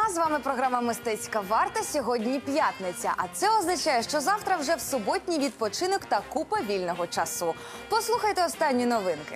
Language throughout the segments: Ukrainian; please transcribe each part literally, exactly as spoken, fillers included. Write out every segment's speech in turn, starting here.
З вами програма «Мистецька варта». Сьогодні п'ятниця, а це означає, що завтра вже в суботній відпочинок та купа вільного часу. Послухайте останні новинки.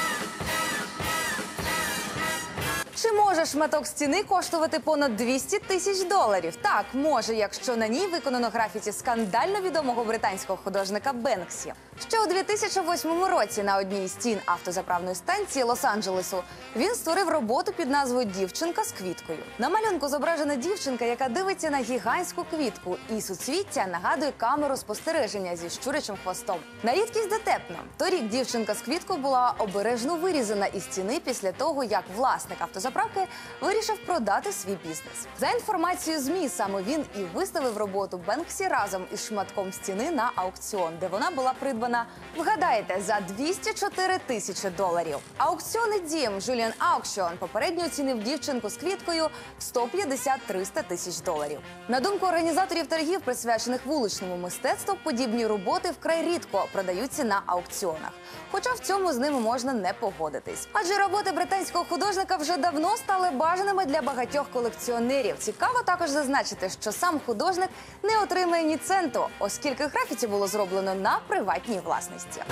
Чи може шматок стіни коштувати понад двісті тисяч доларів? Так, може, якщо на ній виконано графіті скандально відомого британського художника Бенксі. Ще у дві тисячі восьмому році на одній із стін автозаправної станції Лос-Анджелесу він створив роботу під назвою «Дівчинка з квіткою». На малюнку зображена дівчинка, яка дивиться на гігантську квітку, і суцвіття нагадує камеру спостереження зі щурячим хвостом. На рідкість дотепно. Торік дівчинка з квіткою була обережно вирізана із стіни після того, як власник автозаправки вирішив продати свій бізнес. За інформацією ЗМІ, саме він і виставив роботу Бенксі разом із шматком стіни на аукціон, де вона була придбана, вгадайте, за двісті чотири тисячі доларів. Аукціонний дім Жуліан Аукшон попередньо оцінив дівчинку з квіткою в сто п'ятдесят - триста тисяч доларів. На думку організаторів торгів, присвячених вуличному мистецтву, подібні роботи вкрай рідко продаються на аукціонах. Хоча в цьому з ними можна не погодитись. Адже роботи британського художника вже давно стали бажаними для багатьох колекціонерів. Цікаво також зазначити, що сам художник не отримає ні центу, оскільки графіті було зроблено на приватній власності.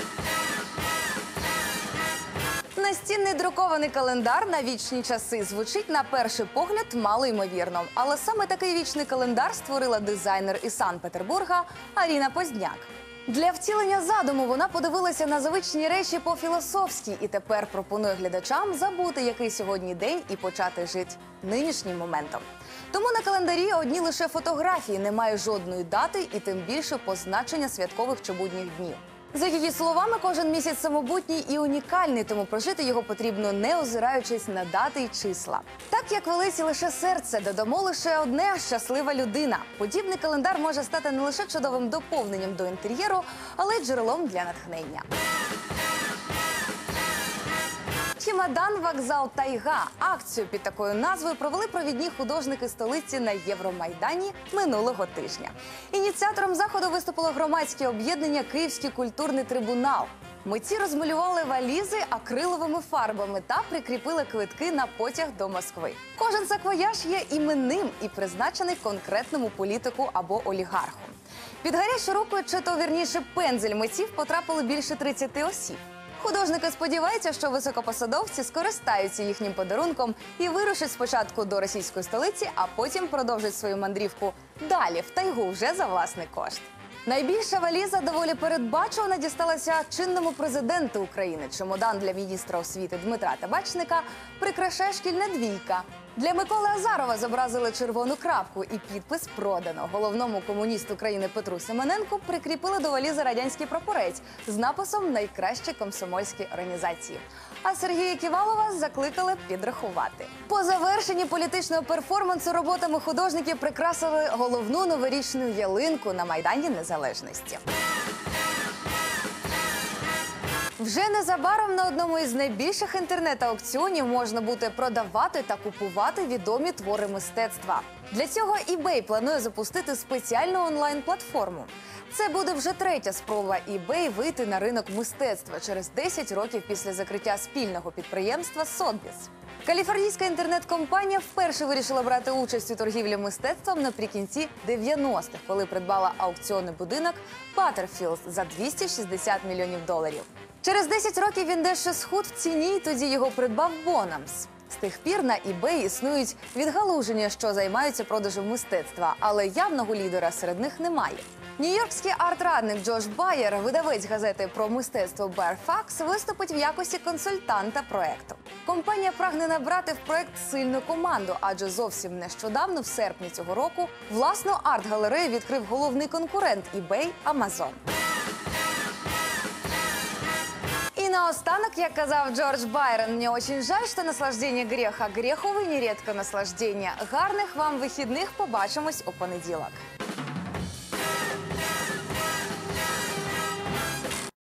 Настінний друкований календар на вічні часи звучить на перший погляд малоймовірно. Але саме такий вічний календар створила дизайнер із Санкт-Петербурга Аріна Поздняк. Для втілення задуму вона подивилася на звичні речі по-філософськи і тепер пропонує глядачам забути, який сьогодні день, і почати жити нинішнім моментом. Тому на календарі одні лише фотографії, немає жодної дати і тим більше позначення святкових чи будніх днів. За її словами, кожен місяць самобутній і унікальний, тому прожити його потрібно, не озираючись на дати й числа. Так, як велиці лише серце, додамо лише одне – щаслива людина. Подібний календар може стати не лише чудовим доповненням до інтер'єру, але й джерелом для натхнення. Чемодан, вокзал, тайга. Акцію під такою назвою провели провідні художники столиці на Євромайдані минулого тижня. Ініціатором заходу виступило громадське об'єднання «Київський культурний трибунал». Митці розмалювали валізи акриловими фарбами та прикріпили квитки на потяг до Москви. Кожен саквояж є іменним і призначений конкретному політику або олігарху. Під гарячу руку, чи то вірніше пензель митців, потрапили більше тридцяти осіб. Художники сподіваються, що високопосадовці скористаються їхнім подарунком і вирушать спочатку до російської столиці, а потім продовжать свою мандрівку далі, в тайгу, вже за власний кошт. Найбільша валіза доволі передбачувано дісталася чинному президенту України. Чемодан для міністра освіти Дмитра Табачника прикрашає шкільна двійка. Для Миколи Азарова зобразили червону крапку і підпис «Продано». Головному комуністу країни Петру Семененку прикріпили до валізи радянський прапорець з написом «Найкращі комсомольські організації». А Сергія Ківалова закликали підрахувати. По завершенні політичного перформансу роботами художників прикрасили головну новорічну ялинку на Майдані Незалежності. Вже незабаром на одному із найбільших інтернет-аукціонів можна буде продавати та купувати відомі твори мистецтва. Для цього eBay планує запустити спеціальну онлайн-платформу. Це буде вже третя спроба eBay вийти на ринок мистецтва через десять років після закриття спільного підприємства Сотбіс. Каліфорнійська інтернет-компанія вперше вирішила брати участь у торгівлі мистецтвом наприкінці дев'яностих, коли придбала аукціонний будинок Butterfield за двісті шістдесят мільйонів доларів. Через десять років він дещо схуд в ціні, і тоді його придбав Bonhams. З тих пір на eBay існують відгалуження, що займаються продажем мистецтва, але явного лідера серед них немає. Нью-Йоркський арт-радник Джош Байер, видавець газети про мистецтво Fairfax, виступить в якості консультанта проекту. Компанія прагне набрати в проект сильну команду, адже зовсім нещодавно, в серпні цього року, власну арт-галерею відкрив головний конкурент eBay – Amazon. И наостанок, як казав Джордж Байрон, «Мне очень жаль, что наслаждение грех, а греху вы нередко наслаждение». Гарних вам вихідних, побачимось у понеділок.